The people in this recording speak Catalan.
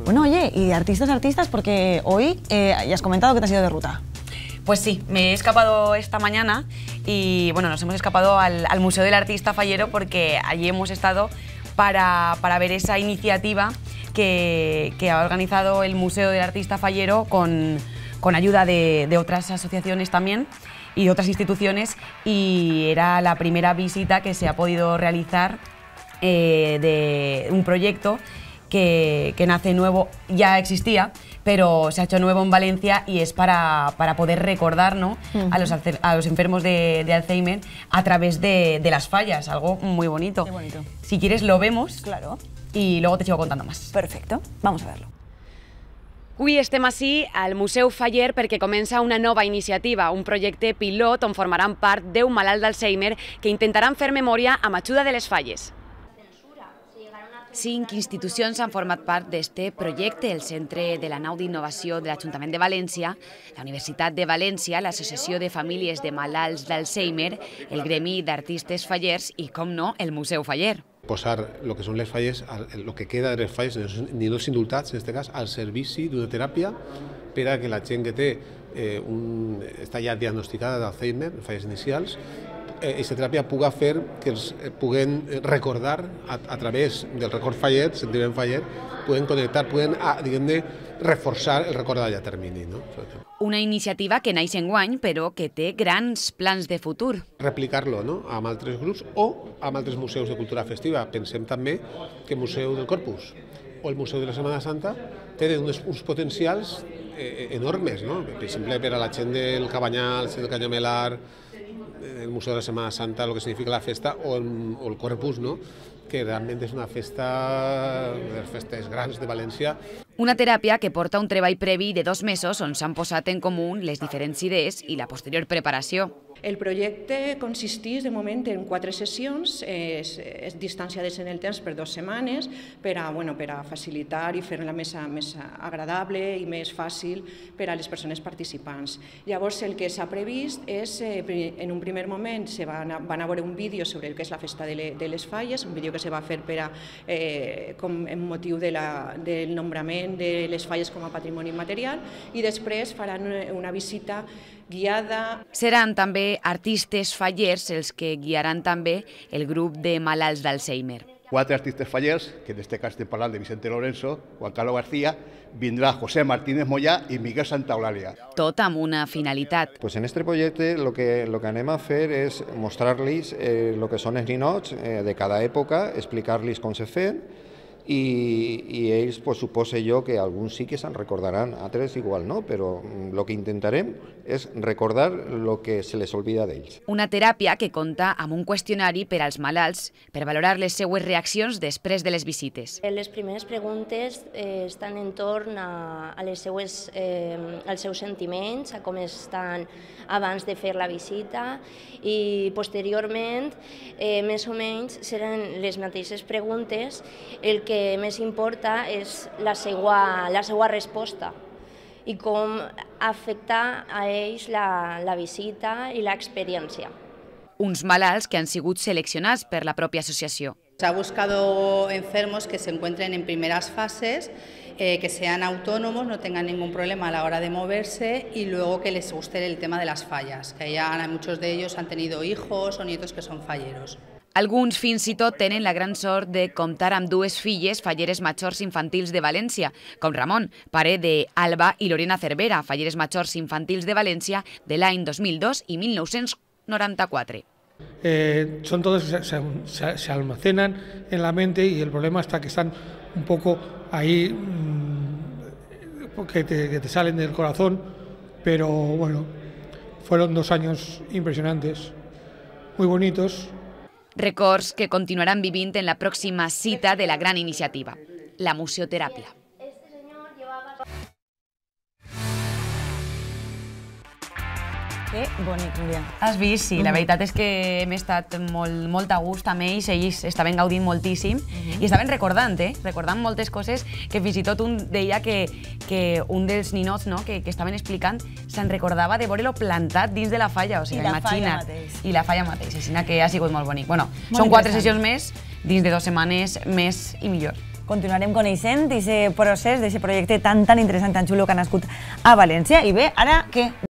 Bueno, oye, y de artistas, porque hoy ya has comentado que te has ido de ruta. Pues sí, me he escapado esta mañana y bueno, nos hemos escapado al Museo del Artista Fallero porque allí hemos estado para ver esa iniciativa que ha organizado el Museo del Artista Fallero con ayuda de otras asociaciones también y de otras instituciones, y era la primera visita que se ha podido realizar de un proyecto que nace nuevo, ya existía, pero se ha hecho nuevo en Valencia y es para poder recordar, ¿no?, a los enfermos de Alzheimer a través de las fallas, algo muy bonito. Qué bonito. Si quieres lo vemos, Claro. y luego te sigo contando más. Perfecto, vamos a verlo. Avui estem ací al Museu Faller perquè comença una nova iniciativa, un projecte pilot on formaran part 10 malalts d'Alzheimer que intentaran fer memòria amb ajuda de les falles. 5 institucions han format part d'este projecte: el Centre de la Nau d'Innovació de l'Ajuntament de València, la Universitat de València, l'Associació de Famílies de Malalts d'Alzheimer, el Gremi d'Artistes Fallers i, com no, el Museu Faller. Posar el que són les falles, el que queda de les falles, ni els indultats, en aquest cas, al servici d'una teràpia per a que la gent que té està ja diagnosticada d'Alzheimer, falles inicials, aquesta teràpia pugui fer que els puguen recordar a través del record fallet, sentiment fallet, puguen connectar, puguen, diguem-ne, reforçar el record a llarg termini, no? Una iniciativa que naix enguany, però que té grans plans de futur. Replicar-lo, no?, amb altres grups o amb altres museus de cultura festiva. Pensem també que el Museu del Corpus o el Museu de la Setmana Santa tenen uns potencials enormes, no? Per exemple, per a la gent del Cabanyal, del Canyamelar, el Museu de la Setmana Santa, el que significa la festa, o el Corpus, no?, que realment és una festa de les festes grans de València. Una teràpia que porta un treball previ de 2 mesos on s'han posat en comú les diferents idees i la posterior preparació. El projecte consisteix de moment en 4 sessions, distanciades en el temps per 2 setmanes, per a facilitar i fer-la més agradable i més fàcil per a les persones participants. Llavors, el que s'ha previst és, en un primer moment, van a veure un vídeo sobre el que és la festa de les falles, un vídeo que se va fer com en motiu del nombrament de les falles com a patrimoni immaterial, i després faran una visita guiada. Seran també artistes fallers els que guiaran també el grup de malalts d'Alzheimer. 4 artistes fallers, que en este cas estem parlant de Vicente Lorenzo, Juan Carlos García, vindrà José Martínez Moyà i Miguel Santaeulàlia. Tot amb una finalitat. Pues en este projecte lo que anem a fer és mostrar-los lo que són els ninots de cada època, explicar-los com se fan, i ells, pues, suposo jo que alguns sí que se'n recordaran, altres igual no, però el que intentarem és recordar el que se les oblida d'ells. Una teràpia que compta amb un qüestionari per als malalts per valorar les seues reaccions després de les visites. Les primeres preguntes estan entorn als seus sentiments, a com estan abans de fer la visita, i posteriorment, més o menys, seran les mateixes preguntes. El que més importa és la seva resposta i com afecta a ells la visita i l'experiència. Uns malalts que han sigut seleccionats per la pròpia associació. Se ha buscado enfermos que se encuentren en primeras fases, que sean autónomos, no tengan ningún problema a la hora de moverse, y luego que les guste el tema de las fallas, que ya muchos de ellos han tenido hijos o nietos que son falleros. Alguns fins i tot tenen la gran sort de comptar amb 2 filles falleres majors infantils de València, com Ramon, pare d'Alba i Lorena Cervera, falleres majors infantils de València de l'any 2002 i 1994. Son todos, se almacenan en la mente, y el problema está que están un poco ahí, que te salen del corazón, pero bueno, fueron 2 años impresionantes, muy bonitos. Records que continuaran vivint en la pròxima cita de la gran iniciativa, la museoteràpia. Que bonic, Núria. Has vist? Sí, la veritat és que hem estat molt a gust amb ells estaven gaudint moltíssim i estaven recordant moltes coses, que fins i tot un deia que un dels ninots que estaven explicant se'n recordava de veure-lo plantat dins de la falla, o sigui, imagina't. I la falla mateix, així que ha sigut molt bonic. Bueno, són 4 sessions més, dins de 2 setmanes més i millor. continuarem coneixent aquest procés, d'aquest projecte tan interessant, tan xulo que ha nascut a València. I bé, ara què?